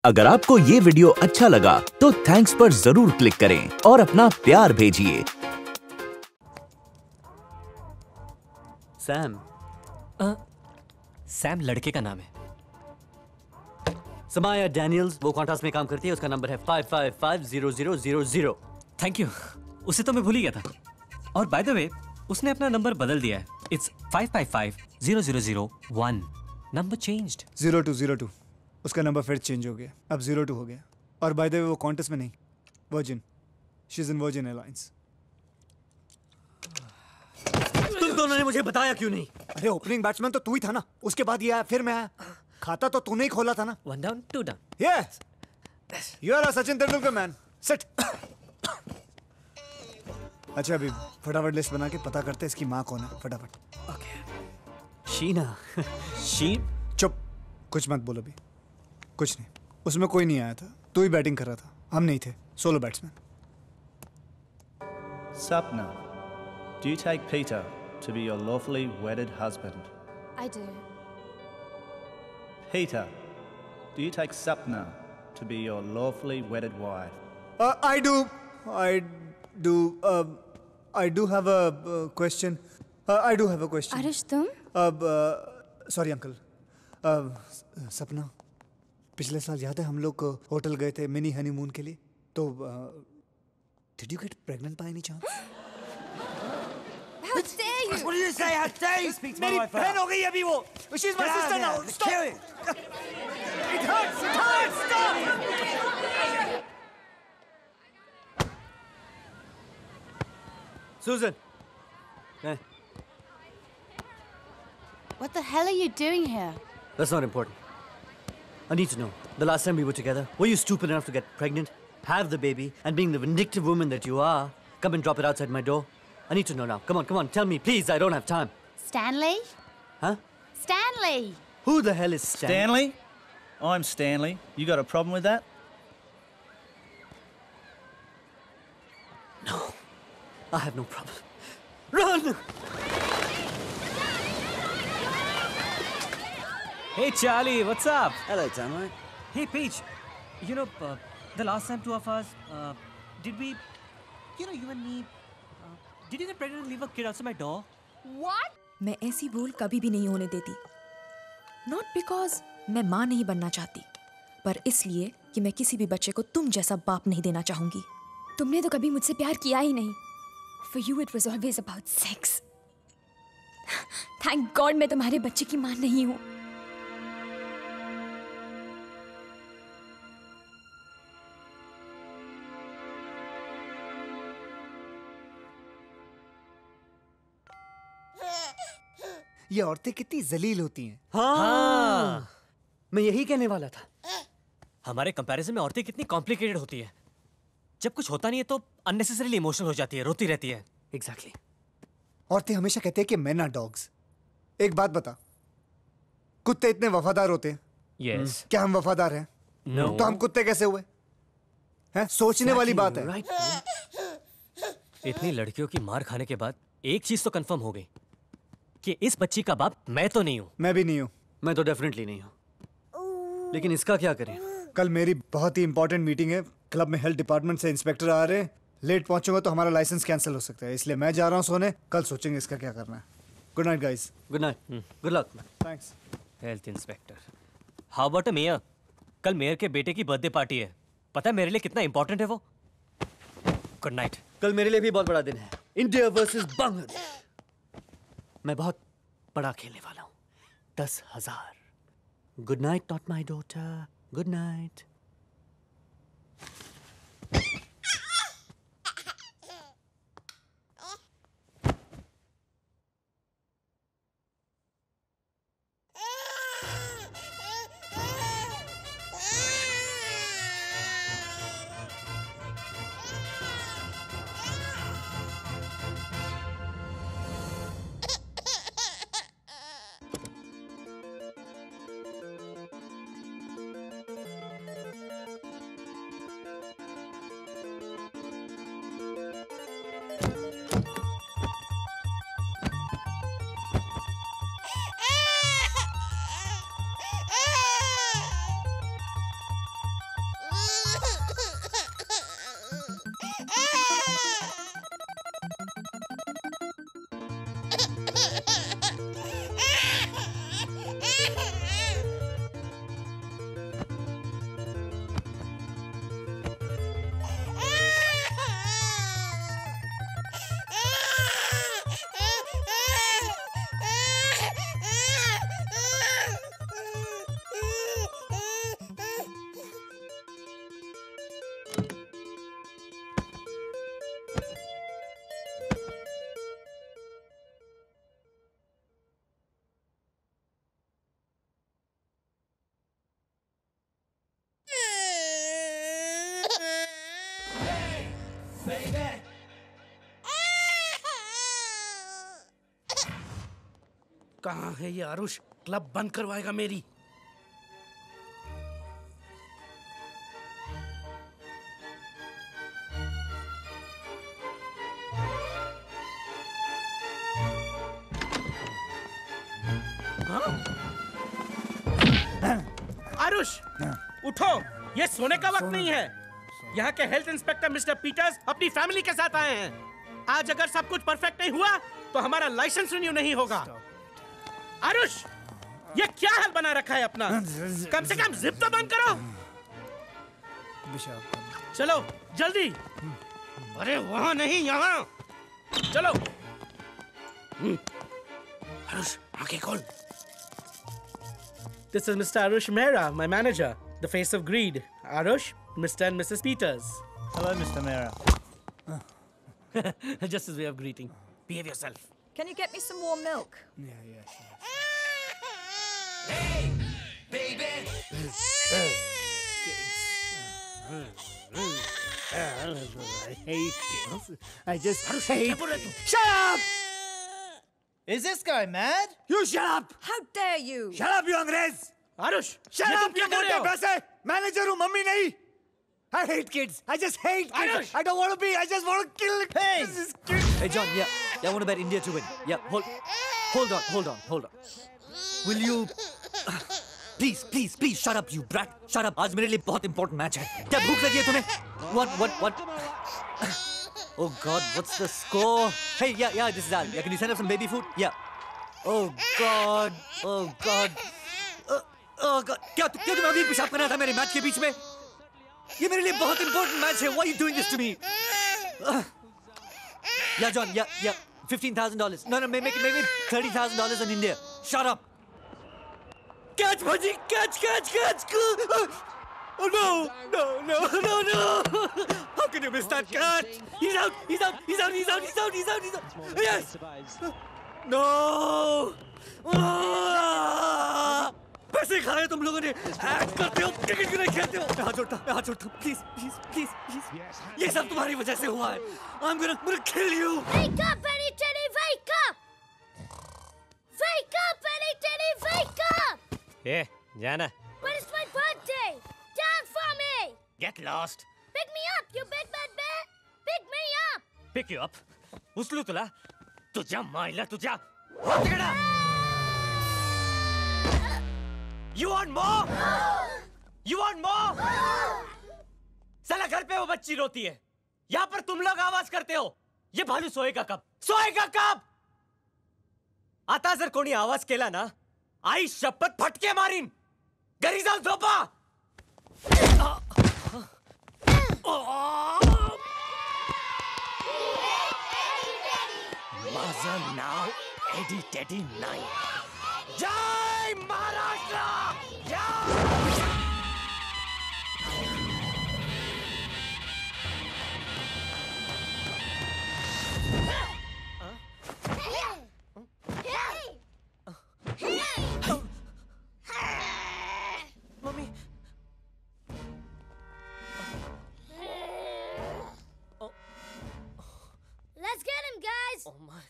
अगर आपको ये वीडियो अच्छा लगा तो थैंक्स पर जरूर क्लिक करें और अपना प्यार भेजिए। सैम। सैम लड़के का नाम है। समाया डैनियल्स वो कॉन्ट्रास्ट में काम करती है, उसका नंबर है 55500000। थैंक यू, उसे तो मैं भूल ही गया था। और बाय द वे उसने अपना नंबर बदल दिया है, इट्स 55500001। Number changed. 0202 उसका नंबर फिर चेंज हो गया, अब 02 हो गया। और बाय द वे वो कॉन्टेस्ट में नहीं, Virgin, she is in Virgin Airlines. तुम दोनों ने मुझे बताया क्यों नहीं? अरे ओपनिंग बैट्समैन तो तू ही था ना, उसके बाद ये आया, फिर मैं आया। खाता तो तूने ही खोला था ना। 1 down 2 down. Yes, you are a Sachin Tendulkar man. Sit. अच्छा अभी फटाफट लिस्ट बना के पता करते इसकी माँ कौन है, फटाफट। ओके। शीना। शी। चुप, कुछ मत बोलो अभी, कुछ नहीं। उसमें कोई नहीं आया था, तू ही बैटिंग कर रहा था, हम नहीं थे, solo batsman. Sapna, do you take Peter to be your lawfully wedded husband? I do. Peter, do you take Sapna to be your lawfully wedded wife? I do. I do have a question. I do have a question. Arush, तुम? Sorry uncle. सपना, पिछले साल याद है हम लोग hotel गए थे मिनी हनीमून के लिए, तो did you get pregnant by any chance? How dare you? What do you say? How dare you speak to my wife? मेरी बहन हो गई अभी वो। She's my sister now. Stop. Kill it. It hurts. It hurts. Stop. Susan. What the hell are you doing here? That's not important. I need to know. The last time we were together, were you stupid enough to get pregnant, have the baby, and being the vindictive woman that you are, come and drop it outside my door? I need to know now. Come on, tell me, please. I don't have time. Stanley? Huh? Stanley! Who the hell is Stan? Stanley? I'm Stanley. You got a problem with that? No, I have no problem. Run! Hey Charlie, what's up? Hello, Tanmay. Hey Paige, you know, the last time two of us, did we, you know, you and me, did you get pregnant and leave a kid outside my door? What? मैं ऐसी भूल कभी भी नहीं होने देती। Not because मैं माँ नहीं बनना चाहती, पर इसलिए कि मैं किसी भी बच्चे को तुम जैसा बाप नहीं देना चाहूंगी। तुमने तो कभी मुझसे प्यार किया ही नहीं। For you it was always about sex. Thank God मैं तुम्हारे बच्चे की माँ नहीं हूँ। ये औरतें कितनी जलील होती हैं। हाँ। मैं यही कहने वाला था। हमारे कंपैरिजन में औरतें कितनी कॉम्प्लिकेटेड होती है। जब कुछ होता नहीं है तो अननेसेसरीली इमोशनल हो जाती है, रोती रहती है। Exactly. औरतें हमेशा कहते हैं कि men are dogs। एक बात बता, कुत्ते इतने वफादार होते हैं? Yes. क्या हम वफादार हैं? No. तो हम कुत्ते कैसे हुए? हैं? सोचने वाली बात है। Right. इतनी लड़कियों की मार खाने के बाद एक चीज तो कंफर्म हो गई कि इस बच्ची का बाप मैं तो नहीं हूँ। मैं भी नहीं हूँ। मैं तो डेफिनेटली नहीं हूँ। लेकिन इसका क्या करें? कल मेरी बहुत ही इंपॉर्टेंट मीटिंग है, क्लब में हेल्थ डिपार्टमेंट से इंस्पेक्टर आ रहे हैं। लेट पहुंचूंगा तो हमारा लाइसेंस कैंसिल हो सकता है, इसलिए मैं जा रहा हूँ सोने। कल सोचेंगे इसका क्या करना है। Good night guys. Good night. Good luck. Thanks. Health inspector. How about a mayor? कल मेयर के बेटे की बर्थडे पार्टी है, पता है मेरे लिए कितना इंपॉर्टेंट है वो? Good night. कल मेरे लिए भी बहुत बड़ा दिन है, इंडिया वर्सेस बांग्लादेश। मैं बहुत बड़ा खेलने वाला हूँ, 10,000। Good night not my daughter, good night. कहाँ है ये आरुष? क्लब बंद करवाएगा मेरी। आरुष, उठो, ये सोने का वक्त नहीं है। यहाँ के हेल्थ इंस्पेक्टर मिस्टर पीटर्स अपनी फैमिली के साथ आए हैं। आज अगर सब कुछ परफेक्ट नहीं हुआ तो हमारा लाइसेंस रिन्यू नहीं होगा। आरुष, ये क्या हाल बना रखा है अपना? कम से कम जिप तो बंद करो। चलो जल्दी। अरे वहां नहीं, यहाँ चलो। आरुष, आंखें खोल। This is Mr. Arush Mehra, my manager, the face of greed. Arush, Mr. and Mrs. Peters. Hello, Mr. Mehra. Just his way of greeting. Behave yourself. Can you get me some warm milk? Yeah. Hey, baby. I hate kids. I just hate. Shut up! Is this guy mad? You shut up! How dare you? Shut up, you अंग्रेज! Arush, Shut up, क्या you कर रहे मोटे हो? पैसे! Manager हूँ, mummy नहीं! I hate kids. I just hate kids. Arush! I don't want to be. I just want to kill Hey! this kid. Hey, John, yeah, I want to bet India to win. Yeah, hold on. Will you... Please, shut up, you brat. Shut up. आज मेरे लिए बहुत important match है. क्या भूख लगी है तुम्हें? What? Oh God, what's the score? Hey, yeah, this is Al. Yeah, can you send up some baby food? Yeah. Oh God. Oh God, क्या तुम्हें अभी पेशाब करना था मेरे मैच के बीच में? ये मेरे लिए बहुत important match है. Why are you doing this to me? Yeah, John, yeah. $15,000. No, make it $30,000 in India. Shut up. Catch, Bhaji, catch. Oh no. How can you miss that catch? He's out. Yes. No. पैसे खाए तुम लोगों ने, act करते हो, cricket क्यों नहीं खेलते हो? मैं हाथ जोड़ता हूँ, प्लीज। ये सब तुम्हारी वजह से हुआ है। I'm gonna kill you. Wake up, Eddy Teddy, wake up! Wake up, Eddy Teddy, wake up! Yeah, Jana. When is my birthday? Dance for me! Get lost. Pick me up, you big bad bear! Pick me up! Pick you up. उचलू तुला. तुझ्या मायला तुझ्या. You want more? You want more? साला घर पे वो बच्ची रोती है. यहाँ पर तुम लोग आवाज करते हो. ये भालू सोएगा कब? आता जर कोणी आवाज केला ना, आई शपथ फटके मारीन. घरी जाऊन झोपा. माझं नाव एडी टेडी नाही. जय Maharashtra. Mummy. Let's get him, guys! Oh my.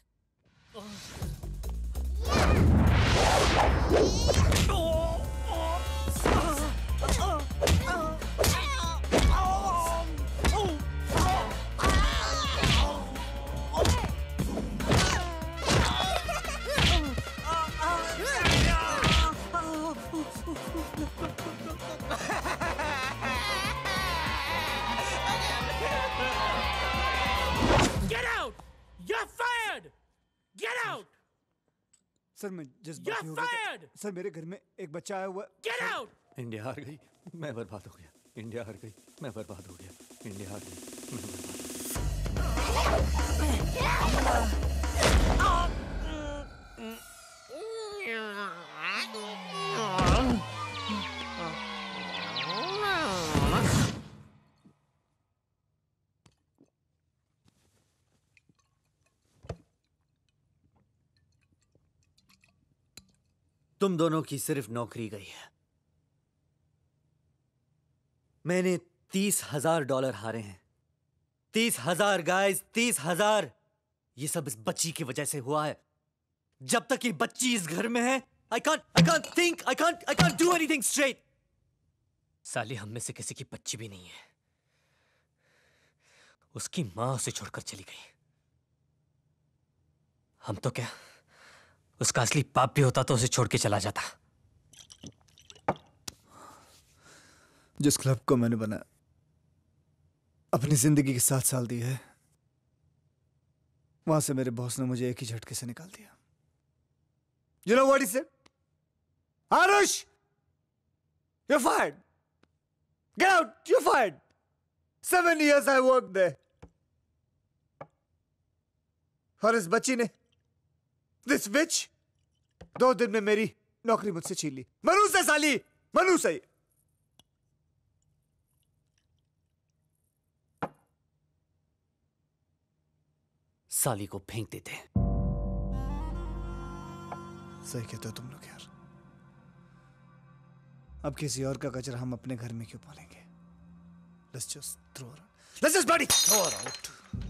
Get out! You're fired! Get out! Sir मैं जस्ट You're fired! सर मेरे घर में एक बच्चा आया हुआ. Get out! इंडिया हार गई, मैं बर्बाद हो गया. इंडिया हार गई, मैं बर्बाद हो गया. इंडिया हार गई, मैं बर्बाद हो गया. तुम दोनों की सिर्फ नौकरी गई है. मैंने $30,000 हारे हैं. 30,000 गाइस, 30,000। ये सब इस बच्ची की वजह से हुआ है। जब तक ये बच्ची इस घर में है, I can't think, I can't do anything straight. साली हम में से किसी की बच्ची भी नहीं है। उसकी माँ उसे छोड़कर चली गई। हम तो क्या, उसका असली बाप भी होता तो उसे छोड़ के चला जाता। जिस क्लब को मैंने बनाया, अपनी जिंदगी के 7 साल दिए है, वहां से मेरे बॉस ने मुझे एक ही झटके से निकाल दिया। You know what he said? Arush, you're fired. Get out, you're fired. 7 years I worked there. और इस बच्ची ने, this witch, 2 दिन में मेरी नौकरी मुझसे छीन ली। मनूस है साली, मनूस है। साली को फेंक देते। सही कहते हो तुम लोग यार। अब किसी और का कचरा हम अपने घर में क्यों पालेंगे? Let's just throw her out. Let's just bloody throw her out.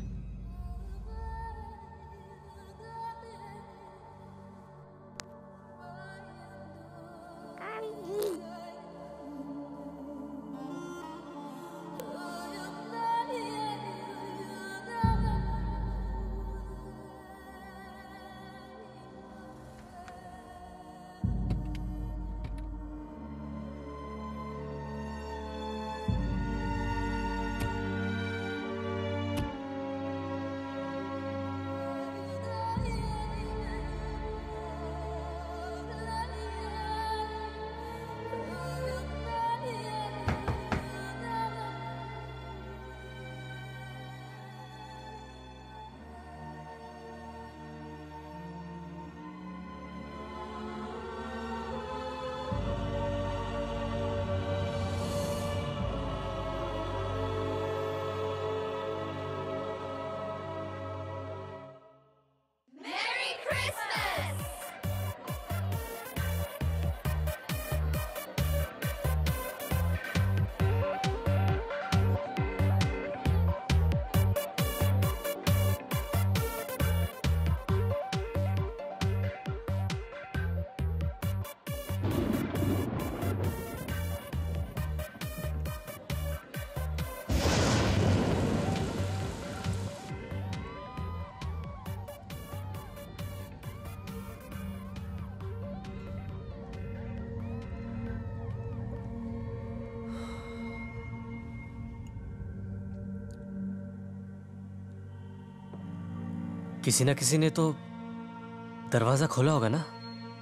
किसी ना किसी ने तो दरवाजा खोला होगा ना।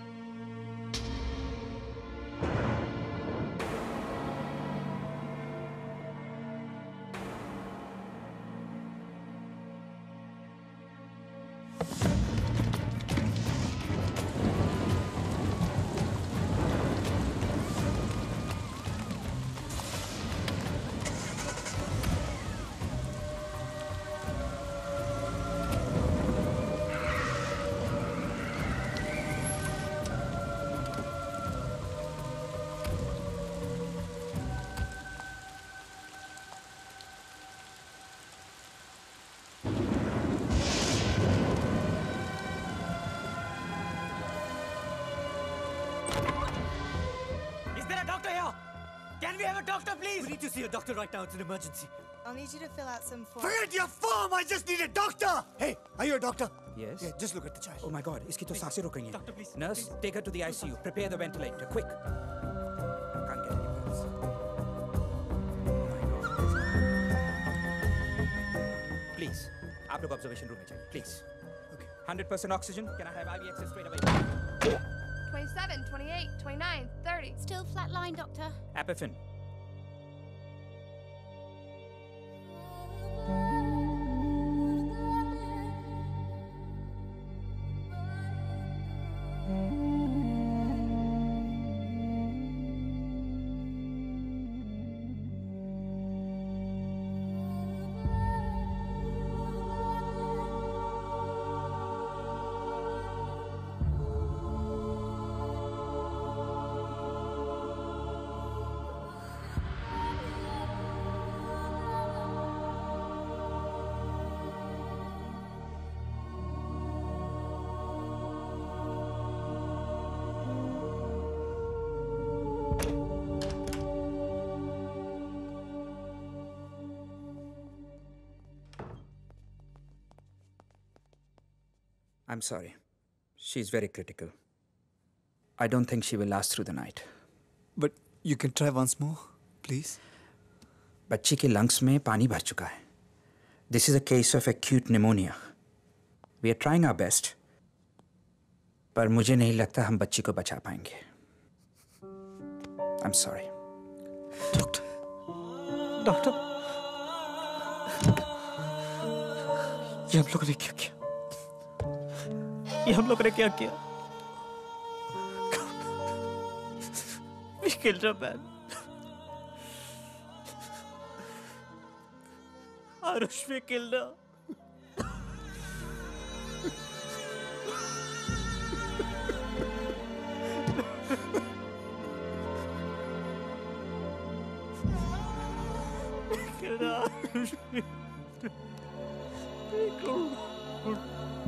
Can we have a doctor, please? We need to see a doctor right now. It's an emergency. I'll need you to fill out some forms. Forget your form! I just need a doctor! Hey, are you a doctor? Yes. Yeah, just look at the child. Oh my God, इसकी तो सांसें रुक गई हैं. Doctor, please. Nurse, take her to the ICU. Prepare the ventilator, quick. Can't get any pulse. Oh my God. Please, आप लोग observation room में जाइए. Please. Okay. 100% oxygen. Can I have IV access straight away? 27, 28, 29, 30. Still flatline, doctor. Epiphin. I'm sorry. She's very critical. I don't think she will last through the night. But you can try once more, please. बच्ची के lungs में पानी भर चुका है. This is a case of acute pneumonia. We are trying our best. पर मुझे नहीं लगता हम बच्ची को बचा पाएंगे. I'm sorry. डॉक्टर, ये हम लोगों ने क्या किया? ये हम लोगों ने क्या किया? We killed her, man. Arush, we killed her. We killed her, Arush. We killed her.